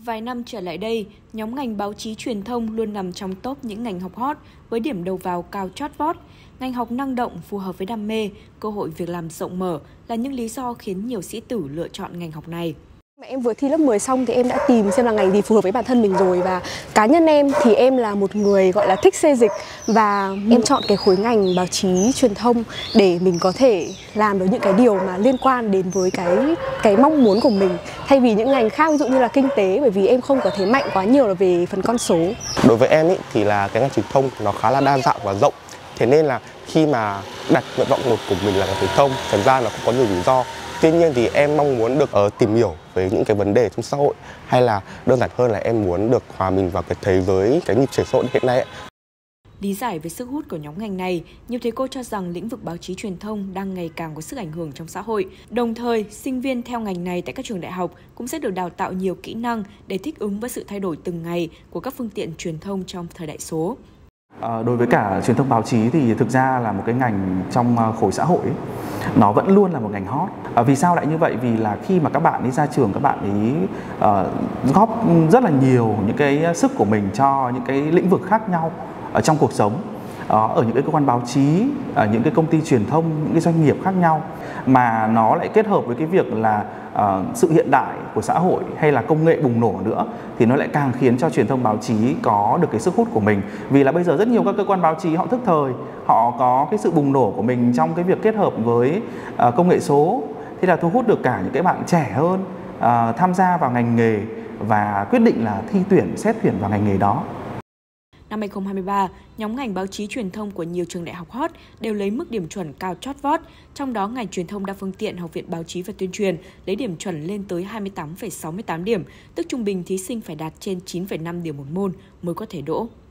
Vài năm trở lại đây, nhóm ngành báo chí truyền thông luôn nằm trong top những ngành học hot với điểm đầu vào cao chót vót. Ngành học năng động, phù hợp với đam mê, cơ hội việc làm rộng mở là những lý do khiến nhiều sĩ tử lựa chọn ngành học này. Em vừa thi lớp 10 xong thì em đã tìm xem là ngành gì phù hợp với bản thân mình rồi, và cá nhân em thì em là một người gọi là thích xê dịch và em chọn cái khối ngành báo chí truyền thông để mình có thể làm được những cái điều mà liên quan đến với cái mong muốn của mình, thay vì những ngành khác ví dụ như là kinh tế, bởi vì em không có thế mạnh quá nhiều là về phần con số. Đối với em thì là cái ngành truyền thông nó khá là đa dạng và rộng, thế nên là khi mà đặt nguyện vọng một của mình là ngành truyền thông, thật ra nó cũng có nhiều rủi ro. Tuy nhiên thì em mong muốn được tìm hiểu về những cái vấn đề trong xã hội, hay là đơn giản hơn là em muốn được hòa mình vào cái thế giới, cái nhịp sống xã hội hiện nay. Lý giải về sức hút của nhóm ngành này, nhiều thầy cô cho rằng lĩnh vực báo chí truyền thông đang ngày càng có sức ảnh hưởng trong xã hội. Đồng thời, sinh viên theo ngành này tại các trường đại học cũng sẽ được đào tạo nhiều kỹ năng để thích ứng với sự thay đổi từng ngày của các phương tiện truyền thông trong thời đại số. Đối với cả truyền thông báo chí thì thực ra là một cái ngành trong khối xã hội ấy, nó vẫn luôn là một ngành hot. Vì sao lại như vậy? Vì là khi mà các bạn ấy ra trường, các bạn ấy góp rất là nhiều những cái sức của mình cho những cái lĩnh vực khác nhau ở trong cuộc sống, ở những cái cơ quan báo chí, ở những cái công ty truyền thông, những cái doanh nghiệp khác nhau, mà nó lại kết hợp với cái việc là sự hiện đại của xã hội hay là công nghệ bùng nổ nữa, thì nó lại càng khiến cho truyền thông báo chí có được cái sức hút của mình. Vì là bây giờ rất nhiều các cơ quan báo chí họ thức thời, họ có cái sự bùng nổ của mình trong cái việc kết hợp với công nghệ số, thế là thu hút được cả những cái bạn trẻ hơn tham gia vào ngành nghề và quyết định là thi tuyển, xét tuyển vào ngành nghề đó. Năm 2023, nhóm ngành báo chí truyền thông của nhiều trường đại học hot đều lấy mức điểm chuẩn cao chót vót, trong đó ngành truyền thông đa phương tiện Học viện Báo chí và Tuyên truyền lấy điểm chuẩn lên tới 28,68 điểm, tức trung bình thí sinh phải đạt trên 9,5 điểm một môn mới có thể đỗ.